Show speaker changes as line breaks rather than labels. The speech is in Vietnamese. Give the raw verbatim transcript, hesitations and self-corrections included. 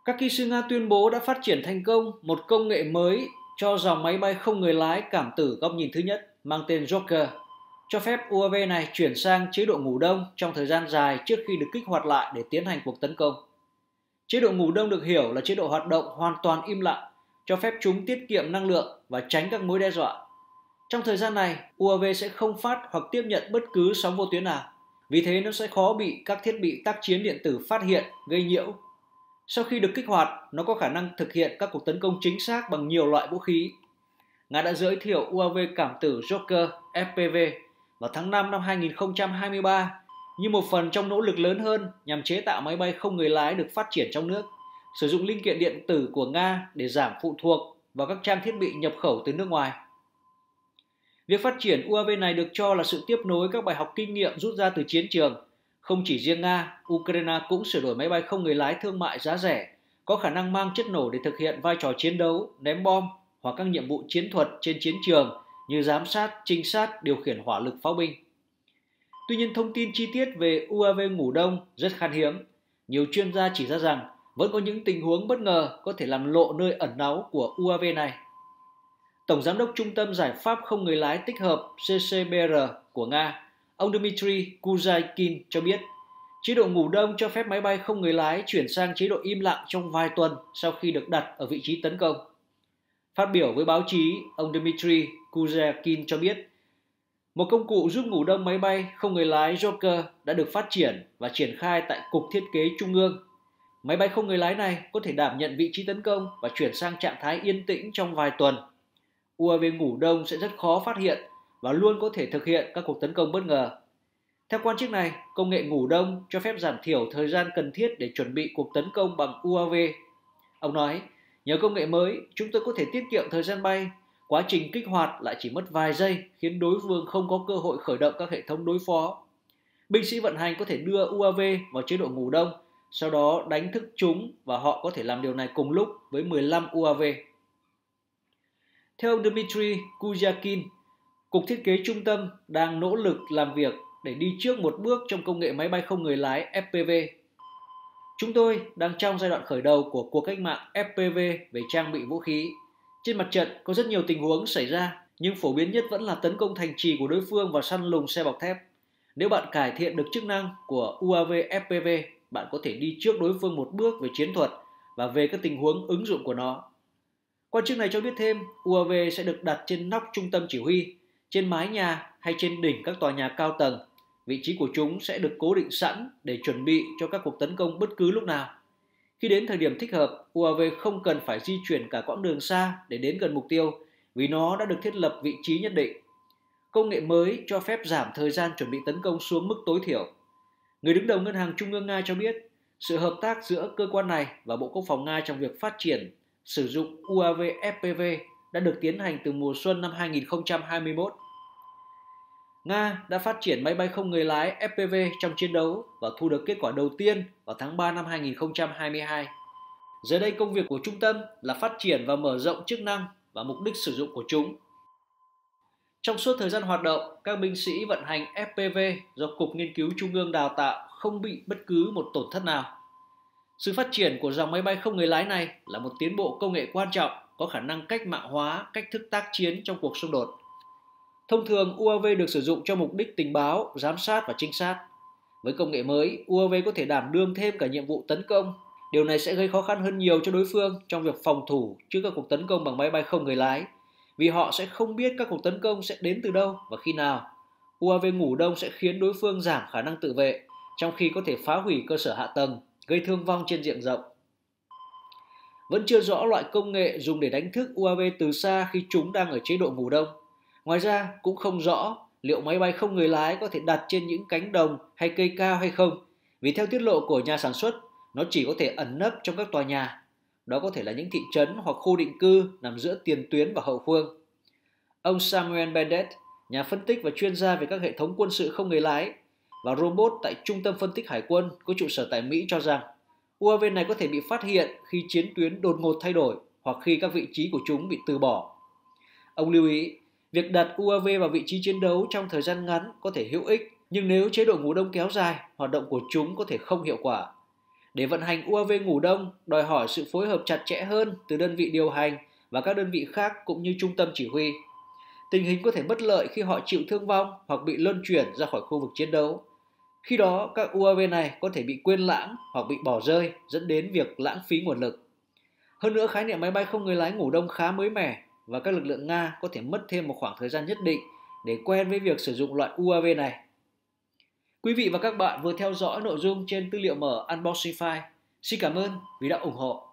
Các kỹ sư Nga tuyên bố đã phát triển thành công một công nghệ mới cho dòng máy bay không người lái cảm tử góc nhìn thứ nhất mang tên Joker, cho phép u a vê này chuyển sang chế độ ngủ đông trong thời gian dài trước khi được kích hoạt lại để tiến hành cuộc tấn công. Chế độ ngủ đông được hiểu là chế độ hoạt động hoàn toàn im lặng, cho phép chúng tiết kiệm năng lượng và tránh các mối đe dọa. Trong thời gian này, u a vê sẽ không phát hoặc tiếp nhận bất cứ sóng vô tuyến nào, vì thế nó sẽ khó bị các thiết bị tác chiến điện tử phát hiện, gây nhiễu. Sau khi được kích hoạt, nó có khả năng thực hiện các cuộc tấn công chính xác bằng nhiều loại vũ khí. Nga đã giới thiệu u a vê cảm tử Joker ép pê vê vào tháng năm năm hai nghìn không trăm hai mươi ba như một phần trong nỗ lực lớn hơn nhằm chế tạo máy bay không người lái được phát triển trong nước, sử dụng linh kiện điện tử của Nga để giảm phụ thuộc vào các trang thiết bị nhập khẩu từ nước ngoài. Việc phát triển u a vê này được cho là sự tiếp nối các bài học kinh nghiệm rút ra từ chiến trường. Không chỉ riêng Nga, Ukraine cũng sửa đổi máy bay không người lái thương mại giá rẻ, có khả năng mang chất nổ để thực hiện vai trò chiến đấu, ném bom hoặc các nhiệm vụ chiến thuật trên chiến trường như giám sát, trinh sát, điều khiển hỏa lực pháo binh. Tuy nhiên, thông tin chi tiết về u a vê ngủ đông rất khan hiếm. Nhiều chuyên gia chỉ ra rằng vẫn có những tình huống bất ngờ có thể làm lộ nơi ẩn náu của u a vê này. Tổng giám đốc Trung tâm Giải pháp không người lái tích hợp xê xê bê rờ của Nga, ông Dmitry Kuzaykin cho biết, chế độ ngủ đông cho phép máy bay không người lái chuyển sang chế độ im lặng trong vài tuần sau khi được đặt ở vị trí tấn công. Phát biểu với báo chí, ông Dmitry Kuzaykin cho biết, một công cụ giúp ngủ đông máy bay không người lái Joker đã được phát triển và triển khai tại Cục Thiết kế Trung ương. Máy bay không người lái này có thể đảm nhận vị trí tấn công và chuyển sang trạng thái yên tĩnh trong vài tuần. u a vê ngủ đông sẽ rất khó phát hiện và luôn có thể thực hiện các cuộc tấn công bất ngờ. Theo quan chức này, công nghệ ngủ đông cho phép giảm thiểu thời gian cần thiết để chuẩn bị cuộc tấn công bằng u a vê. Ông nói, nhờ công nghệ mới, chúng tôi có thể tiết kiệm thời gian bay. Quá trình kích hoạt lại chỉ mất vài giây, khiến đối phương không có cơ hội khởi động các hệ thống đối phó. Binh sĩ vận hành có thể đưa u a vê vào chế độ ngủ đông, sau đó đánh thức chúng và họ có thể làm điều này cùng lúc với mười lăm u a vê. Theo ông Dmitry Kuzyakin, Cục Thiết kế Trung tâm đang nỗ lực làm việc để đi trước một bước trong công nghệ máy bay không người lái ép pê vê. Chúng tôi đang trong giai đoạn khởi đầu của cuộc cách mạng ép pê vê về trang bị vũ khí. Trên mặt trận có rất nhiều tình huống xảy ra, nhưng phổ biến nhất vẫn là tấn công thành trì của đối phương và săn lùng xe bọc thép. Nếu bạn cải thiện được chức năng của u a vê ép pê vê, bạn có thể đi trước đối phương một bước về chiến thuật và về các tình huống ứng dụng của nó. Quan chức này cho biết thêm, u a vê sẽ được đặt trên nóc trung tâm chỉ huy, trên mái nhà hay trên đỉnh các tòa nhà cao tầng. Vị trí của chúng sẽ được cố định sẵn để chuẩn bị cho các cuộc tấn công bất cứ lúc nào. Khi đến thời điểm thích hợp, u a vê không cần phải di chuyển cả quãng đường xa để đến gần mục tiêu vì nó đã được thiết lập vị trí nhất định. Công nghệ mới cho phép giảm thời gian chuẩn bị tấn công xuống mức tối thiểu. Người đứng đầu Ngân hàng Trung ương Nga cho biết, sự hợp tác giữa cơ quan này và Bộ Quốc phòng Nga trong việc phát triển sử dụng u a vê ép pê vê đã được tiến hành từ mùa xuân năm hai nghìn không trăm hai mươi mốt. Nga đã phát triển máy bay không người lái ép pê vê trong chiến đấu và thu được kết quả đầu tiên vào tháng ba năm hai nghìn không trăm hai mươi hai. Giờ đây công việc của trung tâm là phát triển và mở rộng chức năng và mục đích sử dụng của chúng. Trong suốt thời gian hoạt động, các binh sĩ vận hành ép pê vê do Cục Nghiên cứu Trung ương đào tạo không bị bất cứ một tổn thất nào. Sự phát triển của dòng máy bay không người lái này là một tiến bộ công nghệ quan trọng có khả năng cách mạng hóa cách thức tác chiến trong cuộc xung đột. Thông thường, u a vê được sử dụng cho mục đích tình báo, giám sát và trinh sát. Với công nghệ mới, u a vê có thể đảm đương thêm cả nhiệm vụ tấn công. Điều này sẽ gây khó khăn hơn nhiều cho đối phương trong việc phòng thủ trước các cuộc tấn công bằng máy bay không người lái, vì họ sẽ không biết các cuộc tấn công sẽ đến từ đâu và khi nào. u a vê ngủ đông sẽ khiến đối phương giảm khả năng tự vệ, trong khi có thể phá hủy cơ sở hạ tầng, gây thương vong trên diện rộng. Vẫn chưa rõ loại công nghệ dùng để đánh thức u a vê từ xa khi chúng đang ở chế độ ngủ đông. Ngoài ra, cũng không rõ liệu máy bay không người lái có thể đặt trên những cánh đồng hay cây cao hay không, vì theo tiết lộ của nhà sản xuất, nó chỉ có thể ẩn nấp trong các tòa nhà. Đó có thể là những thị trấn hoặc khu định cư nằm giữa tiền tuyến và hậu phương. Ông Samuel Bennett, nhà phân tích và chuyên gia về các hệ thống quân sự không người lái và robot tại Trung tâm Phân tích Hải quân có trụ sở tại Mỹ cho rằng u a vê này có thể bị phát hiện khi chiến tuyến đột ngột thay đổi hoặc khi các vị trí của chúng bị từ bỏ. Ông lưu ý, việc đặt u a vê vào vị trí chiến đấu trong thời gian ngắn có thể hữu ích, nhưng nếu chế độ ngủ đông kéo dài, hoạt động của chúng có thể không hiệu quả. Để vận hành u a vê ngủ đông đòi hỏi sự phối hợp chặt chẽ hơn từ đơn vị điều hành và các đơn vị khác cũng như trung tâm chỉ huy. Tình hình có thể bất lợi khi họ chịu thương vong hoặc bị luân chuyển ra khỏi khu vực chiến đấu. Khi đó, các u a vê này có thể bị quên lãng hoặc bị bỏ rơi, dẫn đến việc lãng phí nguồn lực. Hơn nữa, khái niệm máy bay không người lái ngủ đông khá mới mẻ và các lực lượng Nga có thể mất thêm một khoảng thời gian nhất định để quen với việc sử dụng loại u a vê này. Quý vị và các bạn vừa theo dõi nội dung trên tư liệu mở Unboxing File. Xin cảm ơn vì đã ủng hộ.